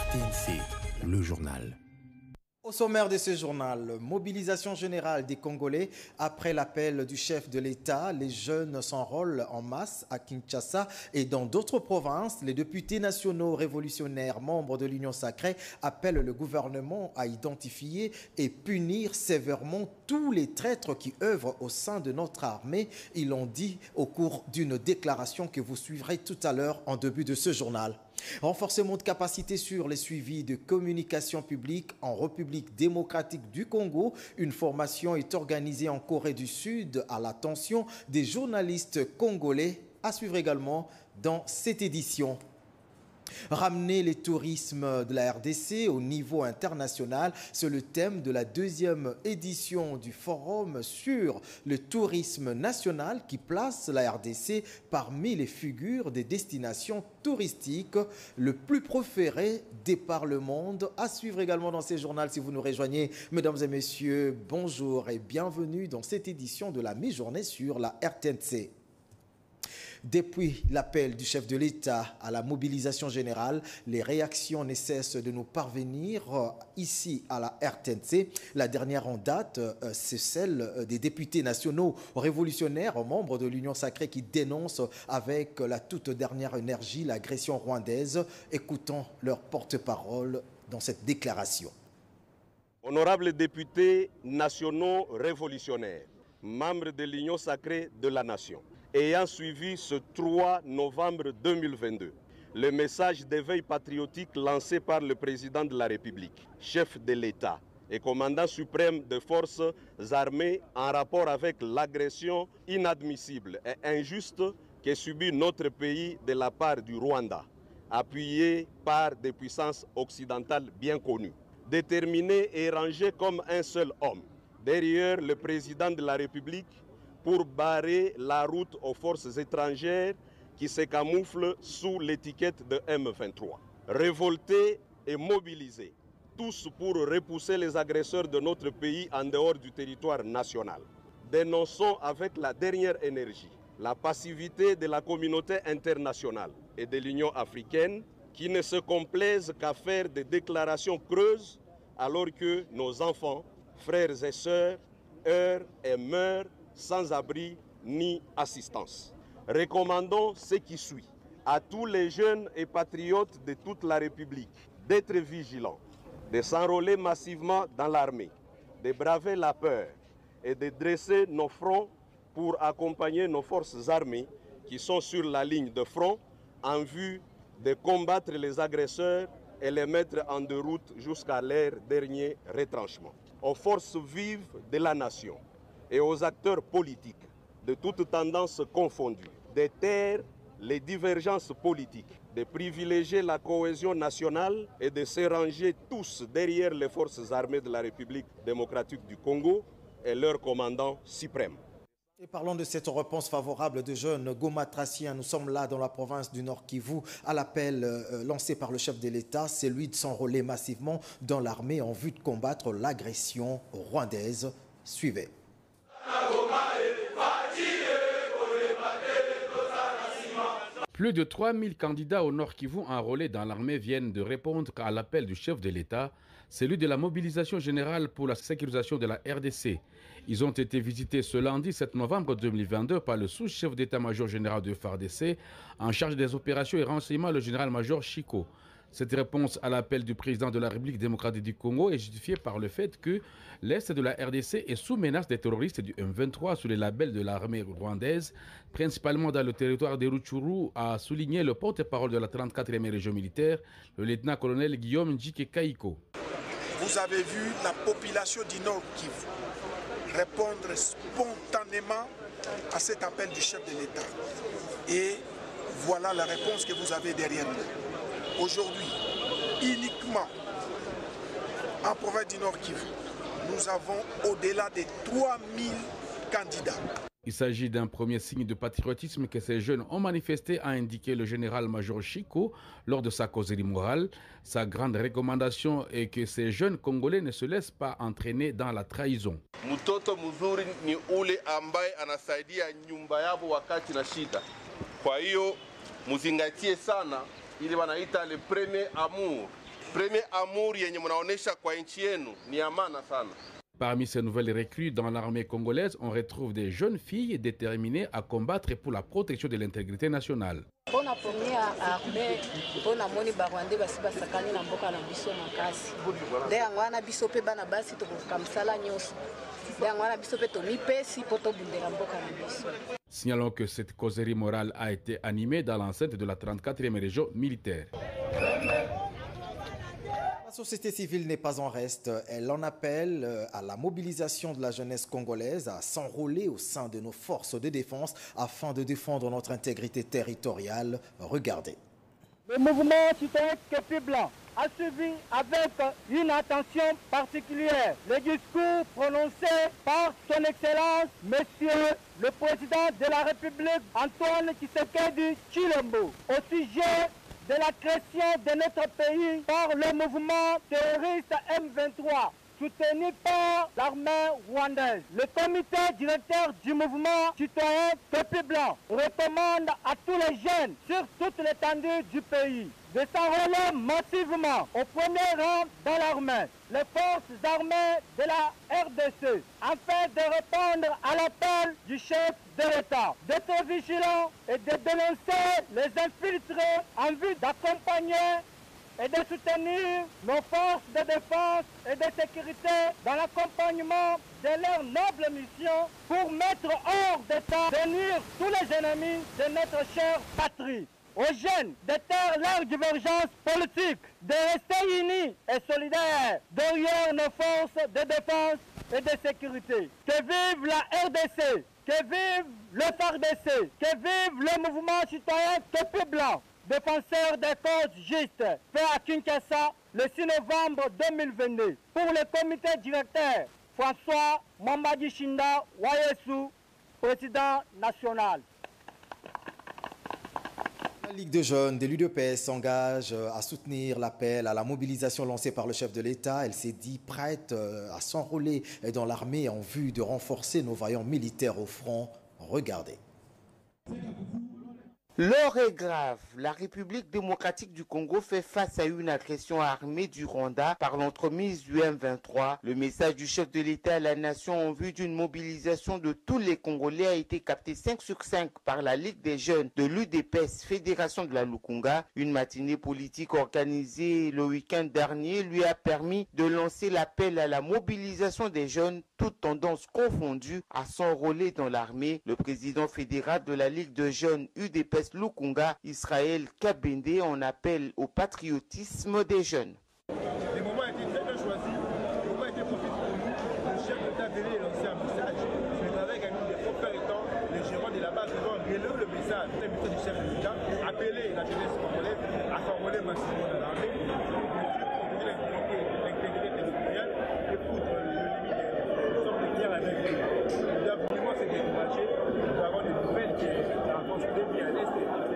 RTNC, le journal. Au sommaire de ce journal, mobilisation générale des Congolais. Après l'appel du chef de l'État, les jeunes s'enrôlent en masse à Kinshasa et dans d'autres provinces. Les députés nationaux révolutionnaires, membres de l'Union sacrée, appellent le gouvernement à identifier et punir sévèrement tous les traîtres qui œuvrent au sein de notre armée. Ils l'ont dit au cours d'une déclaration que vous suivrez tout à l'heure en début de ce journal. Renforcement de capacité sur les suivis de communication publique en République démocratique du Congo. Une formation est organisée en Corée du Sud à l'attention des journalistes congolais. À suivre également dans cette édition. Ramener le tourisme de la RDC au niveau international, c'est le thème de la deuxième édition du forum sur le tourisme national qui place la RDC parmi les figures des destinations touristiques le plus préférées des par le monde. À suivre également dans ces journaux si vous nous rejoignez. Mesdames et messieurs, bonjour et bienvenue dans cette édition de la mi-journée sur la RTNC. Depuis l'appel du chef de l'État à la mobilisation générale, les réactions ne cessent de nous parvenir ici à la RTNC. La dernière en date, c'est celle des députés nationaux révolutionnaires, membres de l'Union sacrée, qui dénoncent avec la toute dernière énergie l'agression rwandaise. Écoutons leur porte-parole dans cette déclaration. Honorables députés nationaux révolutionnaires, membres de l'Union sacrée de la nation, ayant suivi ce 3 novembre 2022, le message d'éveil patriotique lancé par le président de la République, chef de l'État et commandant suprême des forces armées en rapport avec l'agression inadmissible et injuste que subit notre pays de la part du Rwanda, appuyé par des puissances occidentales bien connues, déterminé et rangé comme un seul homme derrière le président de la République pour barrer la route aux forces étrangères qui se camouflent sous l'étiquette de M23. Révoltés et mobilisés, tous pour repousser les agresseurs de notre pays en dehors du territoire national. Dénonçons avec la dernière énergie la passivité de la communauté internationale et de l'Union africaine qui ne se complaisent qu'à faire des déclarations creuses alors que nos enfants, frères et sœurs, errent et meurent sans abri ni assistance. Recommandons ce qui suit à tous les jeunes et patriotes de toute la République d'être vigilants, de s'enrôler massivement dans l'armée, de braver la peur et de dresser nos fronts pour accompagner nos forces armées qui sont sur la ligne de front en vue de combattre les agresseurs et les mettre en déroute jusqu'à leur dernier retranchement. Aux forces vives de la nation et aux acteurs politiques de toutes tendances confondues, de taire les divergences politiques, de privilégier la cohésion nationale et de se ranger tous derrière les forces armées de la République démocratique du Congo et leur commandant suprême. Et parlons de cette réponse favorable de jeunes Goma-Traciens. Nous sommes là dans la province du Nord Kivu à l'appel lancé par le chef de l'État, celui de s'enrôler massivement dans l'armée en vue de combattre l'agression rwandaise. Suivez. Plus de 3000 candidats au Nord Kivu enrôlés dans l'armée viennent de répondre à l'appel du chef de l'État, celui de la mobilisation générale pour la sécurisation de la RDC. Ils ont été visités ce lundi 7 novembre 2022 par le sous-chef d'état-major général de FARDC en charge des opérations et renseignements, le général-major Chico. Cette réponse à l'appel du président de la République démocratique du Congo est justifiée par le fait que l'Est de la RDC est sous menace des terroristes du M23 sous les labels de l'armée rwandaise, principalement dans le territoire de Rutshuru, a souligné le porte-parole de la 34e région militaire, le lieutenant-colonel Guillaume Njike Kaiko. Vous avez vu la population du Nord Kivu répondre spontanément à cet appel du chef de l'État. Et voilà la réponse que vous avez derrière nous. Aujourd'hui, uniquement en province du Nord Kivu, nous avons au-delà de 3000 candidats. Il s'agit d'un premier signe de patriotisme que ces jeunes ont manifesté, a indiqué le général-major Chico lors de sa causerie morale. Sa grande recommandation est que ces jeunes Congolais ne se laissent pas entraîner dans la trahison. Mtoto mzuri ni ule ambaye anasaidia nyumba yabo wakati na shida. Kwa hiyo muzingatie sana ili wanaita le premier amour. Premier amour yenye mnaonesha kwa nchi yenu ni amana sana. Parmi ces nouvelles recrues dans l'armée congolaise, on retrouve des jeunes filles déterminées à combattre pour la protection de l'intégrité nationale. Signalons que cette causerie morale a été animée dans l'enceinte de la 34e région militaire. La société civile n'est pas en reste. Elle en appelle à la mobilisation de la jeunesse congolaise à s'enrôler au sein de nos forces de défense afin de défendre notre intégrité territoriale. Regardez. Le mouvement citoyen Képi Blanc a suivi avec une attention particulière le discours prononcé par son Excellence, Monsieur le Président de la République, Antoine Tshisekedi Tshilombo, au sujet de la création de notre pays par le mouvement terroriste M23, soutenu par l'armée rwandaise. Le comité directeur du mouvement citoyen Képi Blanc recommande à tous les jeunes sur toute l'étendue du pays de s'enrôler massivement au premier rang dans l'armée, les forces armées de la RDC, afin de répondre à l'appel du chef de l'État, d'être vigilants et de dénoncer les infiltrés en vue d'accompagner et de soutenir nos forces de défense et de sécurité dans l'accompagnement de leur noble mission pour mettre hors d'état de nuire tous les ennemis de notre chère patrie. Aux jeunes de taire leurs divergences politiques, de rester unis et solidaires derrière nos forces de défense et de sécurité. Que vive la RDC, que vive le FARDC, que vive le mouvement citoyen Képi Blanc, défenseur des causes justes, fait à Kinshasa le 6 novembre 2022. Pour le comité directeur, François Mambadi Shinda Wayesu, président national. La Ligue de jeunes de l'UDPS s'engage à soutenir l'appel à la mobilisation lancé par le chef de l'État. Elle s'est dit prête à s'enrôler dans l'armée en vue de renforcer nos vaillants militaires au front. Regardez. L'heure est grave. La République démocratique du Congo fait face à une agression armée du Rwanda par l'entremise du M23. Le message du chef de l'État à la nation en vue d'une mobilisation de tous les Congolais a été capté 5 sur 5 par la Ligue des jeunes de l'UDPS, Fédération de la Lukunga. Une matinée politique organisée le week-end dernier lui a permis de lancer l'appel à la mobilisation des jeunes, toutes tendances confondues, à s'enrôler dans l'armée. Le président fédéral de la Ligue de jeunes UDPS Lukunga, Israël Kabende, en appelle au patriotisme des jeunes. Le moment a été très bien choisi, le moment a été profité pour nous. Le chef de l'État venu lancer un message. Le travail à nous des propres étant les gérants de la base devant relayer le message. Le message du chef de l'État, appeler la jeunesse congolaise à s'enrôler massivement dans l'armée pour l'intégrité territoriale et pour le limite des hommes de guerre avec eux. Nous avons vraiment se décourager, nous avons des nouvelles qui avancent très bien à l'Est.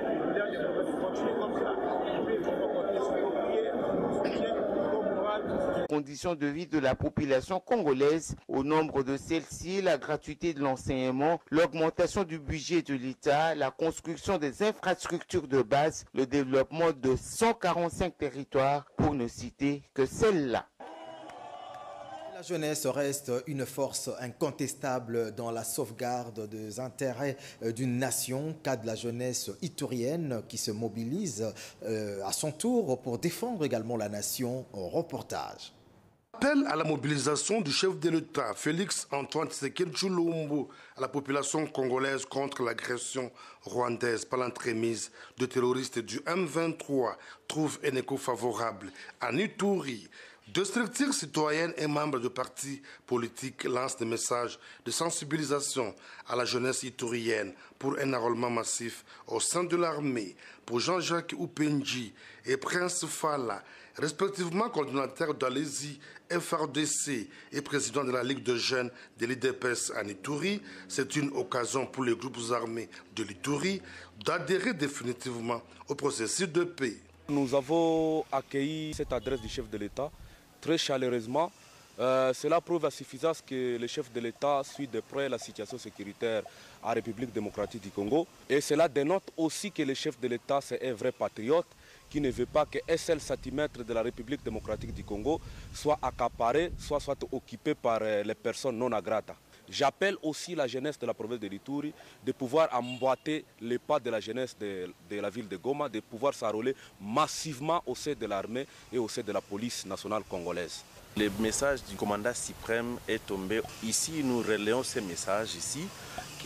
Conditions de vie de la population congolaise, au nombre de celles-ci, la gratuité de l'enseignement, l'augmentation du budget de l'État, la construction des infrastructures de base, le développement de 145 territoires, pour ne citer que celles-là. La jeunesse reste une force incontestable dans la sauvegarde des intérêts d'une nation, cas de la jeunesse iturienne qui se mobilise à son tour pour défendre également la nation. Reportage. Appel à la mobilisation du chef de l'État, Félix Antoine Tshisekedi Tshilombo, à la population congolaise contre l'agression rwandaise par l'entremise de terroristes du M23 trouve un écho favorable à Ituri. Deux structures citoyennes et membres de partis politiques lancent des messages de sensibilisation à la jeunesse iturienne pour un enrôlement massif au sein de l'armée. Pour Jean-Jacques Upenji et Prince Fala, respectivement coordinateur d'Alési FRDC et président de la Ligue de jeunes de l'IDPS en Ituri, c'est une occasion pour les groupes armés de l'Ituri d'adhérer définitivement au processus de paix. Nous avons accueilli cette adresse du chef de l'État très chaleureusement Cela prouve à suffisance que le chef de l'État suit de près la situation sécuritaire en République démocratique du Congo. Et cela dénote aussi que le chef de l'État, c'est un vrai patriote qui ne veut pas qu'un seul centimètre de la République démocratique du Congo soit accaparé, soit occupé par les personnes non grata. J'appelle aussi la jeunesse de la province de l'Ituri de pouvoir emboîter les pas de la jeunesse de la ville de Goma, de pouvoir s'enrôler massivement au sein de l'armée et au sein de la police nationale congolaise. Le message du commandant suprême est tombé. Ici, nous relayons ce message ici, que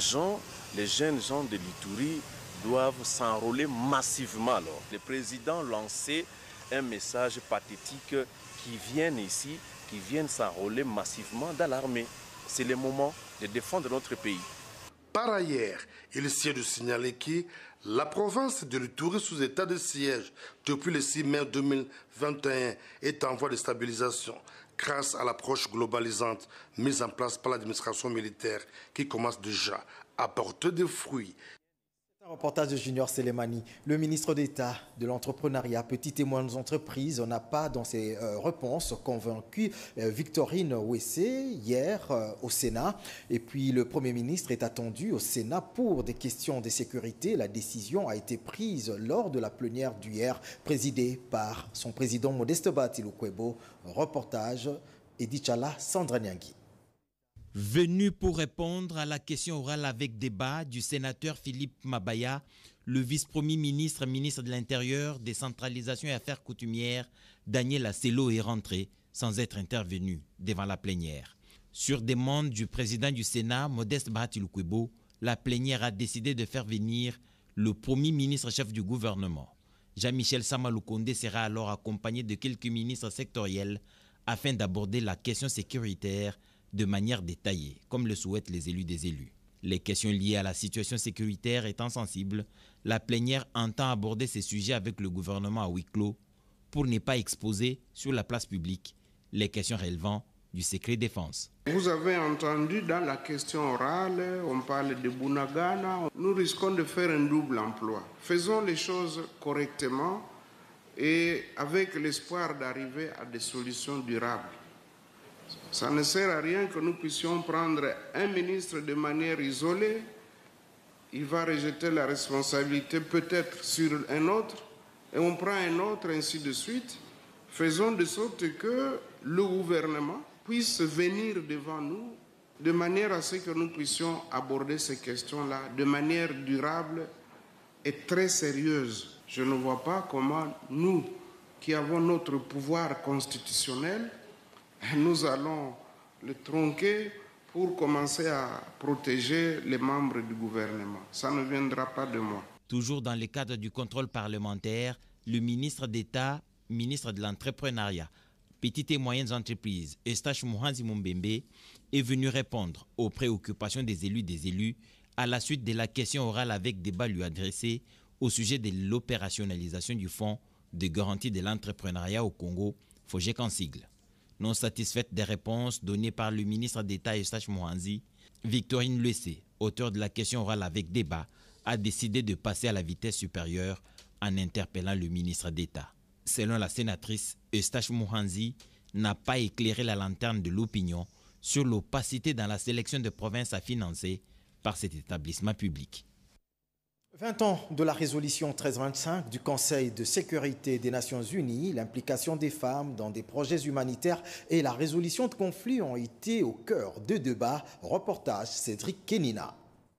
les jeunes gens de l'Ituri doivent s'enrôler massivement. Alors, le président lançait un message pathétique qui viennent ici, qui viennent s'enrôler massivement dans l'armée. C'est le moment de défendre notre pays. Par ailleurs, il s'y est de signaler que la province de l'Ituri sous état de siège depuis le 6 mai 2021 est en voie de stabilisation grâce à l'approche globalisante mise en place par l'administration militaire qui commence déjà à porter des fruits. Un reportage de Junior Selemani. Le ministre d'État de l'entrepreneuriat, petites et moyennes entreprises, n'a pas dans ses réponses convaincu Victorine Ouessé hier au Sénat. Et puis le Premier ministre est attendu au Sénat pour des questions de sécurité. La décision a été prise lors de la plénière d'hier, présidée par son président Modeste Batilou-Kwebo. Reportage Edith Chala, Sandra Nyangui. Venu pour répondre à la question orale avec débat du sénateur Philippe Mabaya, le vice-premier ministre, ministre de l'Intérieur, décentralisation et affaires coutumières, Daniel Asselo est rentré sans être intervenu devant la plénière. Sur demande du président du Sénat, Modeste Batilou-Kwebo, la plénière a décidé de faire venir le premier ministre chef du gouvernement. Jean-Michel Samaloukonde sera alors accompagné de quelques ministres sectoriels afin d'aborder la question sécuritaire de manière détaillée, comme le souhaitent les élus des élus. Les questions liées à la situation sécuritaire étant sensibles, la plénière entend aborder ces sujets avec le gouvernement à huis clos pour ne pas exposer sur la place publique les questions relevant du secret défense. Vous avez entendu dans la question orale, on parle de Bunagana. Nous risquons de faire un double emploi. Faisons les choses correctement et avec l'espoir d'arriver à des solutions durables. Ça ne sert à rien que nous puissions prendre un ministre de manière isolée. Il va rejeter la responsabilité peut-être sur un autre, et on prend un autre, ainsi de suite. Faisons de sorte que le gouvernement puisse venir devant nous de manière à ce que nous puissions aborder ces questions-là de manière durable et très sérieuse. Je ne vois pas comment nous, qui avons notre pouvoir constitutionnel, nous allons le tronquer pour commencer à protéger les membres du gouvernement. Ça ne viendra pas de moi. Toujours dans le cadre du contrôle parlementaire, le ministre d'État, ministre de l'Entrepreneuriat, Petites et Moyennes Entreprises, Eustache Mohanzi Mumbembe, est venu répondre aux préoccupations des élus à la suite de la question orale avec débat lui adressé au sujet de l'opérationnalisation du Fonds de garantie de l'entrepreneuriat au Congo, FOGEC en sigle. Non satisfaite des réponses données par le ministre d'État Eustache Mohanzi, Victorine Ouessé, auteur de la question orale avec débat, a décidé de passer à la vitesse supérieure en interpellant le ministre d'État. Selon la sénatrice, Eustache Mohanzi n'a pas éclairé la lanterne de l'opinion sur l'opacité dans la sélection de provinces à financer par cet établissement public. 20 ans de la résolution 1325 du Conseil de sécurité des Nations Unies, l'implication des femmes dans des projets humanitaires et la résolution de conflits ont été au cœur de débats. Reportage Cédric Kenina.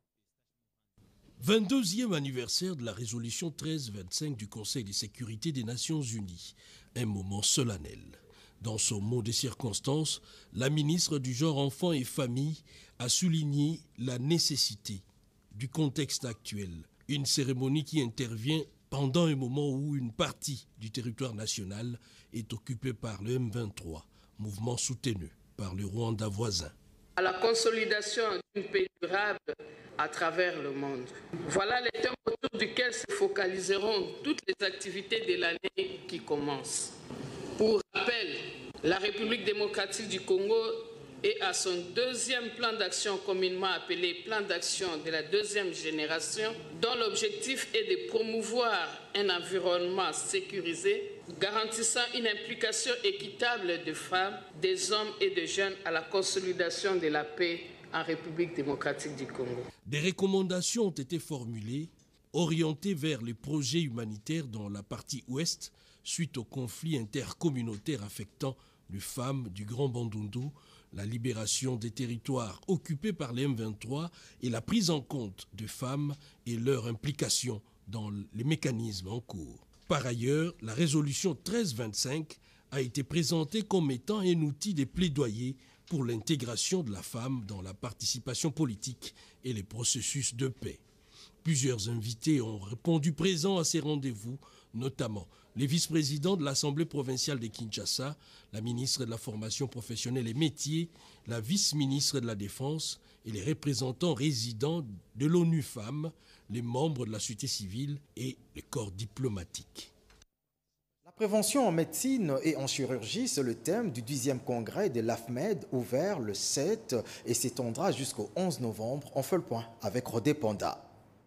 22e anniversaire de la résolution 1325 du Conseil de sécurité des Nations Unies. Un moment solennel. Dans son mot de circonstance, la ministre du Genre, Enfants et Famille a souligné la nécessité du contexte actuel. Une cérémonie qui intervient pendant un moment où une partie du territoire national est occupée par le M23, mouvement soutenu par le Rwanda voisin. À la consolidation d'une paix durable à travers le monde. Voilà les thèmes autour duquel se focaliseront toutes les activités de l'année qui commence. Pour rappel, la République démocratique du Congo et à son deuxième plan d'action communément appelé plan d'action de la deuxième génération, dont l'objectif est de promouvoir un environnement sécurisé, garantissant une implication équitable des femmes, des hommes et des jeunes à la consolidation de la paix en République démocratique du Congo. Des recommandations ont été formulées, orientées vers les projets humanitaires dans la partie ouest, suite aux conflits intercommunautaires affectant les femmes du Grand Bandundu, la libération des territoires occupés par les M23 et la prise en compte des femmes et leur implication dans les mécanismes en cours. Par ailleurs, la résolution 1325 a été présentée comme étant un outil de plaidoyer pour l'intégration de la femme dans la participation politique et les processus de paix. Plusieurs invités ont répondu présents à ces rendez-vous, notamment les vice-présidents de l'Assemblée provinciale de Kinshasa, la ministre de la Formation professionnelle et métiers, la vice-ministre de la Défense et les représentants résidents de l'ONU Femmes, les membres de la société civile et les corps diplomatiques. La prévention en médecine et en chirurgie, c'est le thème du 10e congrès de l'AFMED, ouvert le 7 et s'étendra jusqu'au 11 novembre. On fait le point avec Rodé Panda.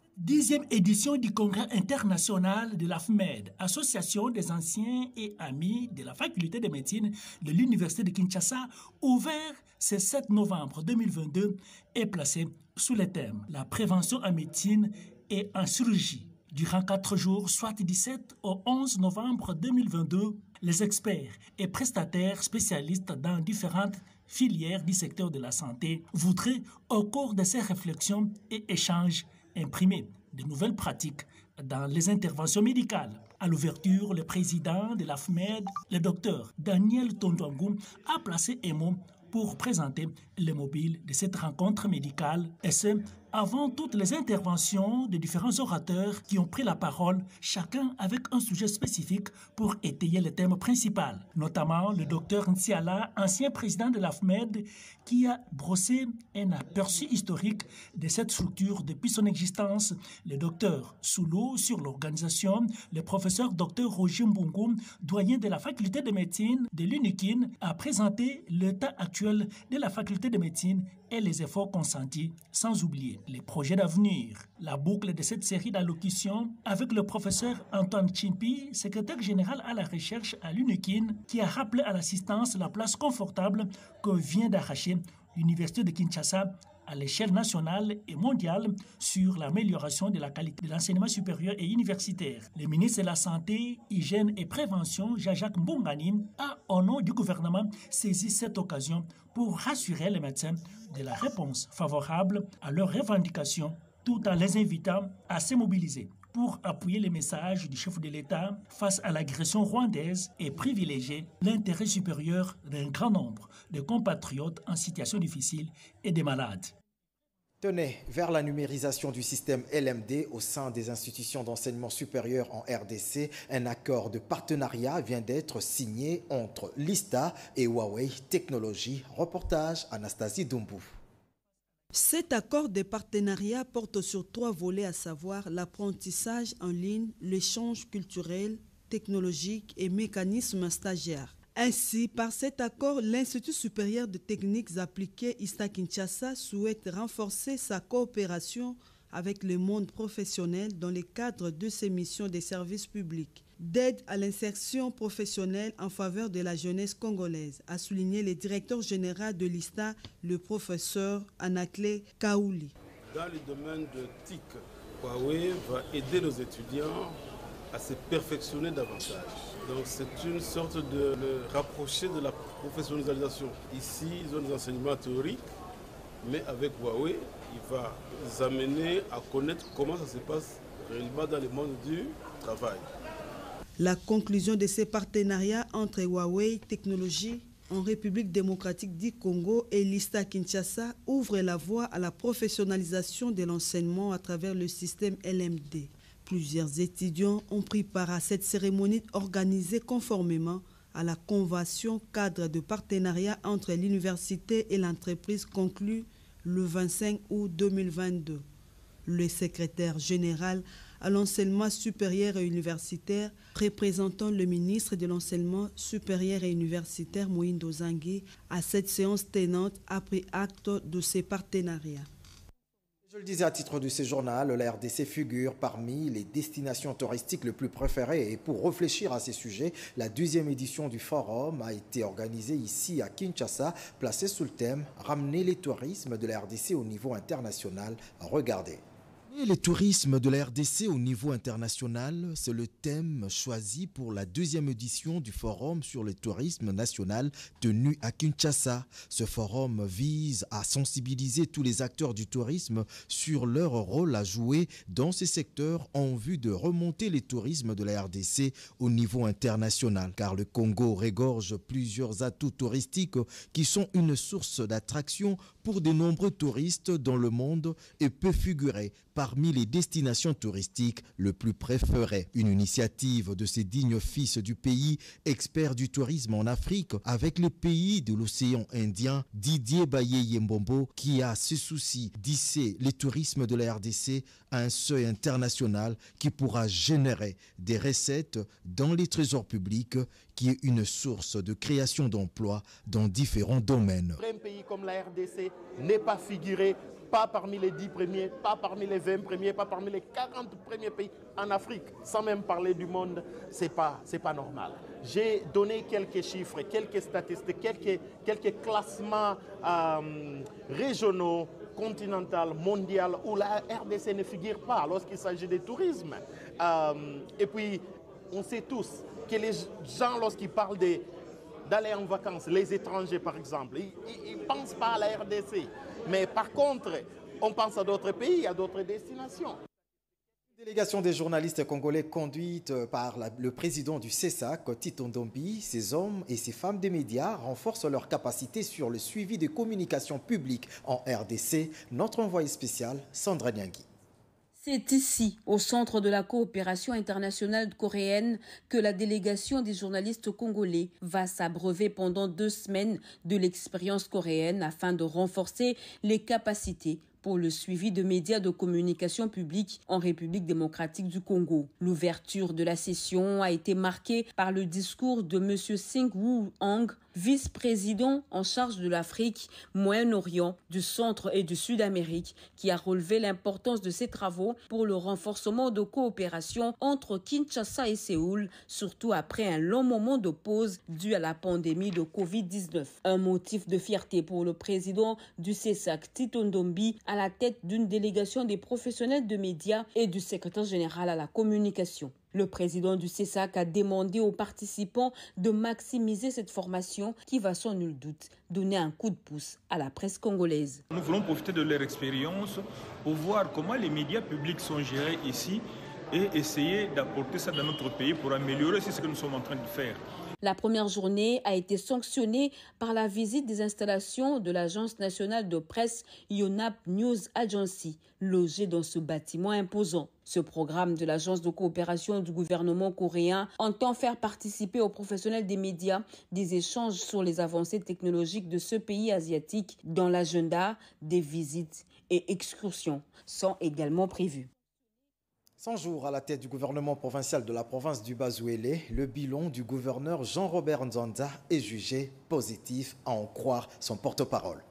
10e édition du congrès international de l'AFMED, association des anciens et amis de la faculté de médecine de l'université de Kinshasa, ouvert ce 7 novembre 2022, est placé sous le thème « La prévention en médecine et en chirurgie ». Durant 4 jours, soit du 17 au 11 novembre 2022, les experts et prestataires spécialistes dans différentes filières du secteur de la santé voudraient, au cours de ces réflexions et échanges, imprimer de nouvelles pratiques dans les interventions médicales. À l'ouverture, le président de l'AFMED, le docteur Daniel Tondouangou, a placé un mot pour présenter le mobile de cette rencontre médicale, et ce, avant toutes les interventions de différents orateurs qui ont pris la parole, chacun avec un sujet spécifique pour étayer le thème principal, notamment le docteur Nsiala, ancien président de l'AFMED, qui a brossé un aperçu historique de cette structure depuis son existence, le docteur Soulou sur l'organisation, le professeur docteur Roger Mbungu, doyen de la faculté de médecine de l'UNIKIN, a présenté l'état actuel de la faculté de médecine et les efforts consentis, sans oublier les projets d'avenir. La boucle de cette série d'allocutions avec le professeur Antoine Chimpi, secrétaire général à la recherche à l'UNIKIN, qui a rappelé à l'assistance la place confortable que vient d'arracher l'université de Kinshasa à l'échelle nationale et mondiale sur l'amélioration de la qualité de l'enseignement supérieur et universitaire. Le ministre de la Santé, Hygiène et Prévention, Jean-Jacques Mbongani, a, au nom du gouvernement, saisi cette occasion pour rassurer les médecins de la réponse favorable à leurs revendications, tout en les invitant à se mobiliser pour appuyer les messages du chef de l'État face à l'agression rwandaise et privilégier l'intérêt supérieur d'un grand nombre de compatriotes en situation difficile et des malades. Tenez, vers la numérisation du système LMD au sein des institutions d'enseignement supérieur en RDC, un accord de partenariat vient d'être signé entre l'ISTA et Huawei Technologies. Reportage Anastasie Doumbou. Cet accord de partenariat porte sur 3 volets, à savoir l'apprentissage en ligne, l'échange culturel, technologique et mécanismes stagiaires. Ainsi, par cet accord, l'Institut supérieur de techniques appliquées ISTA Kinshasa souhaite renforcer sa coopération avec le monde professionnel dans le cadre de ses missions de service public, d'aide à l'insertion professionnelle en faveur de la jeunesse congolaise, a souligné le directeur général de l'ISTA, le professeur Anaclé Kaouli. Dans le domaine de TIC, Huawei va aider nos étudiants à se perfectionner davantage. Donc c'est une sorte de le rapprocher de la professionnalisation. Ici, ils ont des enseignements théoriques, mais avec Huawei, il va les amener à connaître comment ça se passe réellement dans le monde du travail. La conclusion de ces partenariats entre Huawei Technologies en République démocratique du Congo et l'ISTA Kinshasa ouvre la voie à la professionnalisation de l'enseignement à travers le système LMD. Plusieurs étudiants ont pris part à cette cérémonie organisée conformément à la convention cadre de partenariat entre l'université et l'entreprise conclue le 25 août 2022. Le secrétaire général à l'enseignement supérieur et universitaire, représentant le ministre de l'enseignement supérieur et universitaire Moïndo Zangé à cette séance tenante après acte de ces partenariats. Je le disais à titre de ce journal, la RDC figure parmi les destinations touristiques les plus préférées. Et pour réfléchir à ces sujets, la 2e édition du forum a été organisée ici à Kinshasa, placée sous le thème « Ramener les tourismes de la RDC au niveau international ». Regardez. Le tourisme de la RDC au niveau international, c'est le thème choisi pour la 2e édition du Forum sur le tourisme national tenu à Kinshasa. Ce forum vise à sensibiliser tous les acteurs du tourisme sur leur rôle à jouer dans ces secteurs en vue de remonter les tourismes de la RDC au niveau international. Car le Congo regorge plusieurs atouts touristiques qui sont une source d'attraction pour de nombreux touristes dans le monde et peut figurer parmi les destinations touristiques le plus préférées. Une initiative de ces dignes fils du pays, experts du tourisme en Afrique, avec le pays de l'océan Indien, Didier Baye-Yembombo, qui a ce souci d'hisser le tourisme de la RDC à un seuil international qui pourra générer des recettes dans les trésors publics, qui est une source de création d'emplois dans différents domaines. Un pays comme la RDC n'est pas figuré, pas parmi les 10 premiers, pas parmi les 20 premiers, pas parmi les 40 premiers pays en Afrique, sans même parler du monde, c'est pas normal. J'ai donné quelques chiffres, quelques statistiques, quelques classements régionaux, continentaux, mondiaux, où la RDC ne figure pas lorsqu'il s'agit de tourisme. Et puis, on sait tous que les gens, lorsqu'ils parlent d'aller en vacances, les étrangers par exemple, ils ne pensent pas à la RDC. Mais par contre, on pense à d'autres pays, à d'autres destinations. Une délégation des journalistes congolais conduite par le président du CESAC, Tito Ndombi, ses hommes et ses femmes des médias renforcent leur capacité sur le suivi des communications publiques en RDC. Notre envoyé spécial, Sandra Nyangui. C'est ici, au centre de la coopération internationale coréenne, que la délégation des journalistes congolais va s'abreuver pendant 2 semaines de l'expérience coréenne afin de renforcer les capacités pour le suivi de médias de communication publique en République démocratique du Congo. L'ouverture de la session a été marquée par le discours de M. Sing-Woo Hang, vice-président en charge de l'Afrique, Moyen-Orient, du Centre et du Sud-Amérique, qui a relevé l'importance de ces travaux pour le renforcement de coopération entre Kinshasa et Séoul, surtout après un long moment de pause dû à la pandémie de Covid-19. Un motif de fierté pour le président du CESAC, Tito Ndombi, à la tête d'une délégation des professionnels de médias et du secrétaire général à la communication. Le président du CESAC a demandé aux participants de maximiser cette formation qui va sans nul doute donner un coup de pouce à la presse congolaise. Nous voulons profiter de leur expérience pour voir comment les médias publics sont gérés ici et essayer d'apporter ça dans notre pays pour améliorer ce que nous sommes en train de faire. La première journée a été sanctionnée par la visite des installations de l'Agence nationale de presse Yonhap News Agency, logée dans ce bâtiment imposant. Ce programme de l'Agence de coopération du gouvernement coréen entend faire participer aux professionnels des médias des échanges sur les avancées technologiques de ce pays asiatique. Dans l'agenda, des visites et excursions sont également prévues. 100 jours à la tête du gouvernement provincial de la province du Bas-Ouélé, le bilan du gouverneur Jean-Robert Nzanza est jugé positif, à en croire son porte-parole.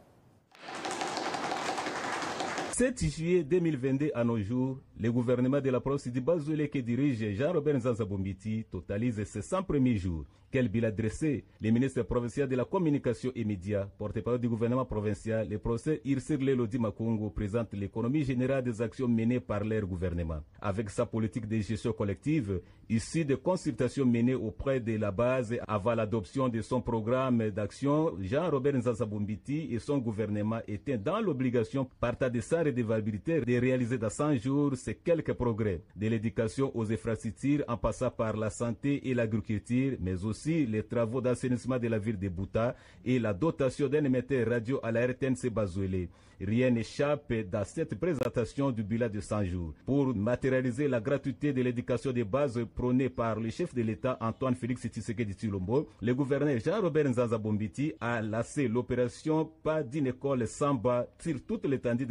7 juillet 2022 à nos jours, le gouvernement de la province du Bas-Ouélé que dirige Jean-Robert Nzanza Bombiti totalise ses 100 premiers jours. Quel bilan dressé? Le ministre provincial de la communication et médias, porte-parole du gouvernement provincial, le professeur Irsir Lelodi Makungu, présente l'économie générale des actions menées par leur gouvernement. Avec sa politique de gestion collective, issue de consultations menées auprès de la base avant l'adoption de son programme d'action, Jean-Robert Nzanza Bombiti et son gouvernement étaient dans l'obligation, partant de sa redevabilité, de réaliser dans 100 jours ces quelques progrès. De l'éducation aux infrastructures en passant par la santé et l'agriculture, mais aussi les travaux d'assainissement de la ville de Bouta et la dotation d'un émetteur radio à la RTNC Bas-Ouélé. Rien n'échappe dans cette présentation du bilan de 100 jours. Pour matérialiser la gratuité de l'éducation de base prônée par le chef de l'État Antoine Félix Tshisekedi Tshilombo, le gouverneur Jean-Robert Nzanza Bombiti a lancé l'opération Pas d'une école sans bas sur toute l'étendue de la province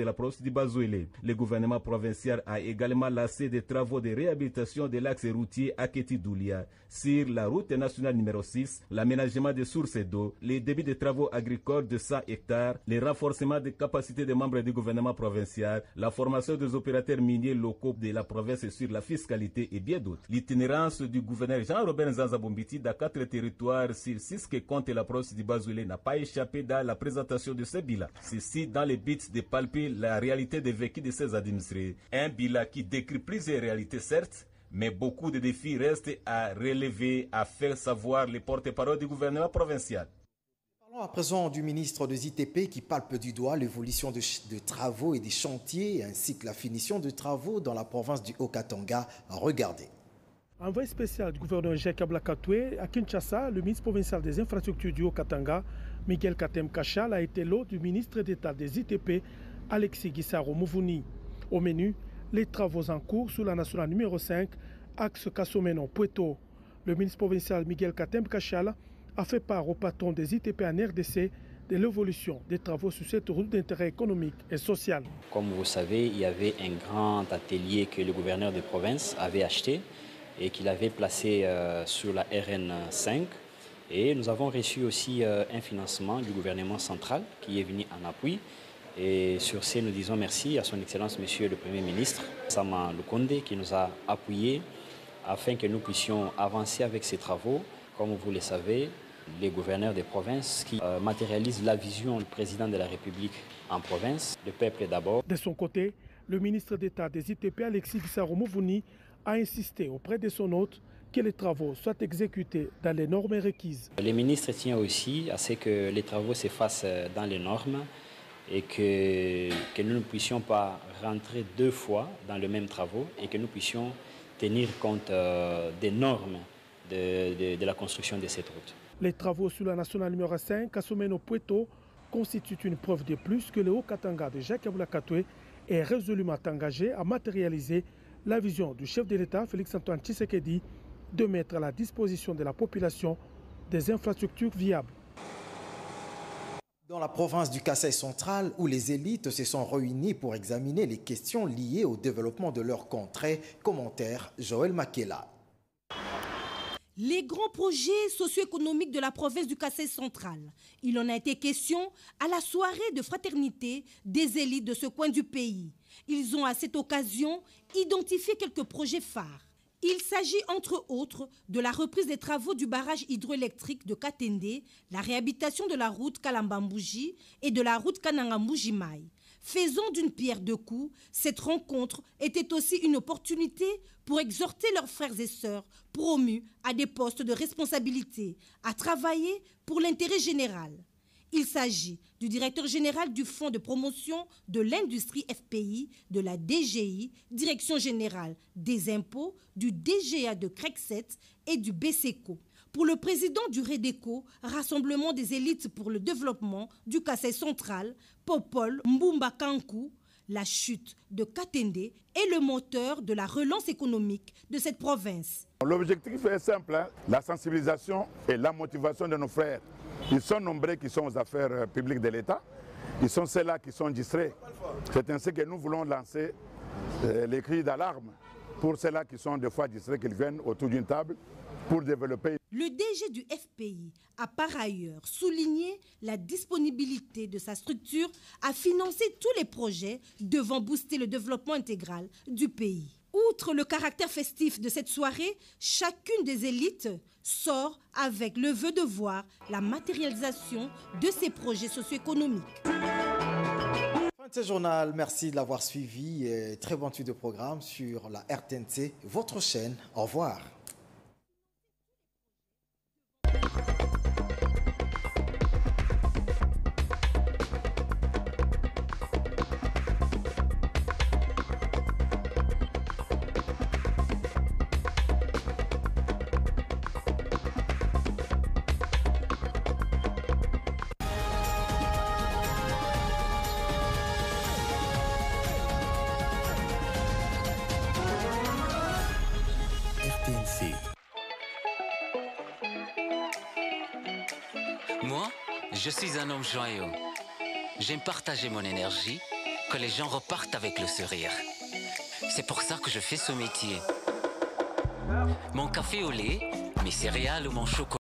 du Bazouélé. Le gouvernement provincial a également lancé des travaux de réhabilitation de l'axe routier Aketi-Doulia sur la route nationale numéro 6, l'aménagement des sources d'eau, les débits de travaux agricoles de 100 hectares, le renforcement des capacités des membres du gouvernement provincial, la formation des opérateurs miniers locaux de la province sur la fiscalité et bien d'autres. L'itinérance du gouverneur Jean-Robert Nzanza Bombiti dans 4 territoires sur 6 que compte la province du Bazouélé n'a pas échappé dans la présentation de ce bilan. Ceci dans le but de palper la réalité des vécus de ces administrés. Un bilan qui décrit plusieurs réalités certes, mais beaucoup de défis restent à relever, à faire savoir les porte-parole du gouvernement provincial. Parlons à présent du ministre des ITP qui palpe du doigt l'évolution de travaux et des chantiers ainsi que la finition de travaux dans la province du Haut-Katanga. Regardez. Envoyé spécial du gouverneur Jacob Lakatoué à Kinshasa, le ministre provincial des infrastructures du Haut-Katanga, Miguel Katem Kachal, a été l'hôte du ministre d'État des ITP, Alexis Gisaro Mouvouni. Au menu, les travaux en cours sur la nationale numéro 5, axe Kasomeno-Pueto. Le ministre provincial Miguel Katem Kachal a fait part au patron des ITP en RDC de l'évolution des travaux sur cette route d'intérêt économique et social. Comme vous savez, il y avait un grand atelier que le gouverneur de province avait acheté et qu'il avait placé sur la RN5. Et nous avons reçu aussi un financement du gouvernement central qui est venu en appui. Et sur ce, nous disons merci à son Excellence, Monsieur le Premier ministre, Sama Lukonde, qui nous a appuyés afin que nous puissions avancer avec ces travaux. Comme vous le savez, les gouverneurs des provinces qui matérialisent la vision du président de la République en province, le peuple d'abord. De son côté, le ministre d'État des ITP, Alexis Gisaro Mouvouni, a insisté auprès de son hôte que les travaux soient exécutés dans les normes requises. Le ministre tient aussi à ce que les travaux se fassent dans les normes et que nous ne puissions pas rentrer 2 fois dans les mêmes travaux et que nous puissions tenir compte des normes de la construction de cette route. Les travaux sur la nationale numéro 5, Kasomeno-Pueto, constituent une preuve de plus que le Haut-Katanga de Jacques Aboulakatoué est résolument engagé à matérialiser la vision du chef de l'État, Félix-Antoine Tshisekedi, de mettre à la disposition de la population des infrastructures viables. Dans la province du Kasaï central, où les élites se sont réunies pour examiner les questions liées au développement de leur contrée, commentaire Joël Makela. Les grands projets socio-économiques de la province du Kasaï central. Il en a été question à la soirée de fraternité des élites de ce coin du pays. Ils ont à cette occasion identifié quelques projets phares. Il s'agit entre autres de la reprise des travaux du barrage hydroélectrique de Katende, la réhabilitation de la route Kalambambouji et de la route Kanangamouji-Maï. Faisant d'une pierre deux coups, cette rencontre était aussi une opportunité pour exhorter leurs frères et sœurs promus à des postes de responsabilité à travailler pour l'intérêt général. Il s'agit du directeur général du Fonds de promotion de l'industrie FPI, de la DGI, Direction générale des impôts, du DGA de Crecset et du BCECO. Pour le président du REDECO, Rassemblement des élites pour le développement du Kasaï central, Popol Mbumba Kankou, la chute de Katende est le moteur de la relance économique de cette province. L'objectif est simple, la sensibilisation et la motivation de nos frères. Ils sont nombreux qui sont aux affaires publiques de l'État. Ils sont ceux-là qui sont distraits. C'est ainsi que nous voulons lancer les cris d'alarme pour ceux-là qui sont des fois distraits, qu'ils viennent autour d'une table pour développer. Le DG du FPI a par ailleurs souligné la disponibilité de sa structure à financer tous les projets devant booster le développement intégral du pays. Outre le caractère festif de cette soirée, chacune des élites sort avec le vœu de voir la matérialisation de ces projets socio-économiques. Fin de ce journal, merci de l'avoir suivi. Très bonne suite de programme sur la RTNC, votre chaîne. Au revoir. Moi, je suis un homme joyeux. J'aime partager mon énergie que les gens repartent avec le sourire. C'est pour ça que je fais ce métier. Mon café au lait, mes céréales ou mon chocolat.